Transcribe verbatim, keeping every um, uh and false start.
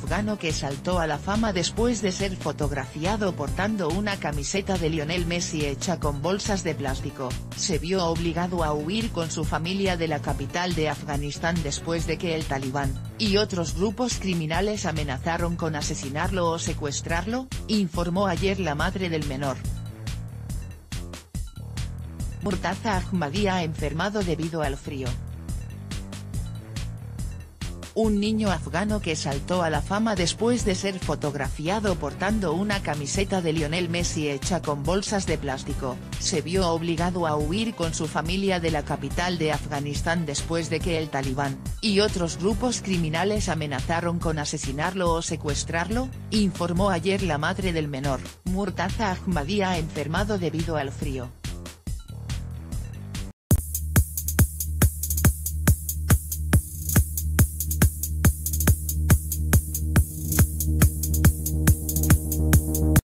afgano que saltó a la fama después de ser fotografiado portando una camiseta de Lionel Messi hecha con bolsas de plástico, se vio obligado a huir con su familia de la capital de Afganistán después de que el Talibán, y otros grupos criminales amenazaron con asesinarlo o secuestrarlo, informó ayer la madre del menor. Murtaza Ahmadi ha enfermado debido al frío. Un niño afgano que saltó a la fama después de ser fotografiado portando una camiseta de Lionel Messi hecha con bolsas de plástico, se vio obligado a huir con su familia de la capital de Afganistán después de que el Talibán, y otros grupos criminales amenazaron con asesinarlo o secuestrarlo, informó ayer la madre del menor. Murtaza Ahmadi ha enfermado debido al frío.